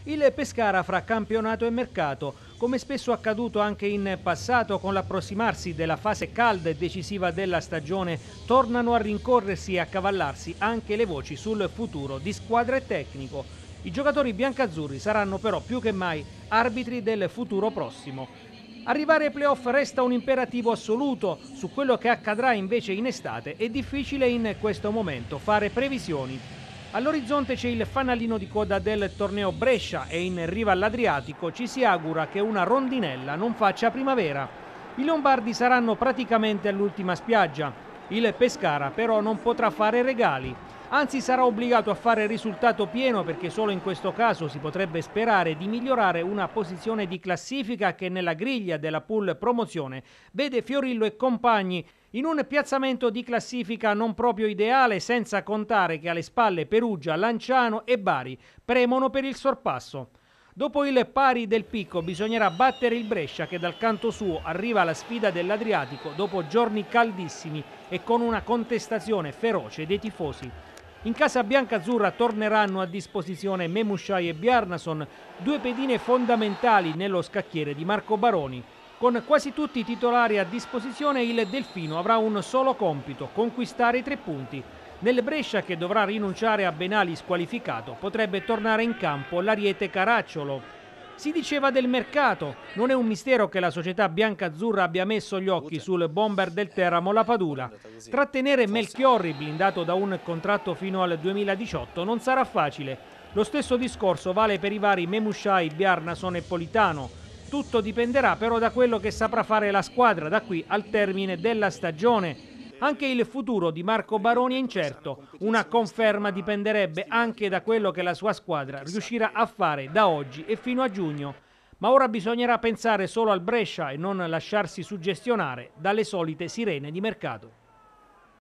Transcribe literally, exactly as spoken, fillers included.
Il Pescara fra campionato e mercato, come spesso accaduto anche in passato con l'approssimarsi della fase calda e decisiva della stagione, tornano a rincorrersi e accavallarsi anche le voci sul futuro di squadra e tecnico. I giocatori biancazzurri saranno però più che mai arbitri del futuro prossimo. Arrivare ai playoff resta un imperativo assoluto. Su quello che accadrà invece in estate è difficile in questo momento fare previsioni. All'orizzonte c'è il fanalino di coda del torneo Brescia e in riva all'Adriatico ci si augura che una rondinella non faccia primavera. I lombardi saranno praticamente all'ultima spiaggia. Il Pescara però non potrà fare regali. Anzi, sarà obbligato a fare risultato pieno perché solo in questo caso si potrebbe sperare di migliorare una posizione di classifica che nella griglia della pool promozione vede Fiorillo e compagni in un piazzamento di classifica non proprio ideale, senza contare che alle spalle Perugia, Lanciano e Bari premono per il sorpasso. Dopo il pari del Picco bisognerà battere il Brescia che dal canto suo arriva alla sfida dell'Adriatico dopo giorni caldissimi e con una contestazione feroce dei tifosi. In casa biancazzurra torneranno a disposizione Memushai e Bjarnason, due pedine fondamentali nello scacchiere di Marco Baroni. Con quasi tutti i titolari a disposizione il Delfino avrà un solo compito, conquistare i tre punti. Nel Brescia, che dovrà rinunciare a Benali squalificato, potrebbe tornare in campo l'Ariete Caracciolo. Si diceva del mercato, non è un mistero che la società biancazzurra abbia messo gli occhi sul bomber del Teramo Lapadula. Trattenere Melchiorri, blindato da un contratto fino al duemiladiciotto, non sarà facile. Lo stesso discorso vale per i vari Memushai, Bjarnason e Politano. Tutto dipenderà però da quello che saprà fare la squadra da qui al termine della stagione. Anche il futuro di Marco Baroni è incerto. Una conferma dipenderebbe anche da quello che la sua squadra riuscirà a fare da oggi e fino a giugno. Ma ora bisognerà pensare solo al Brescia e non lasciarsi suggestionare dalle solite sirene di mercato.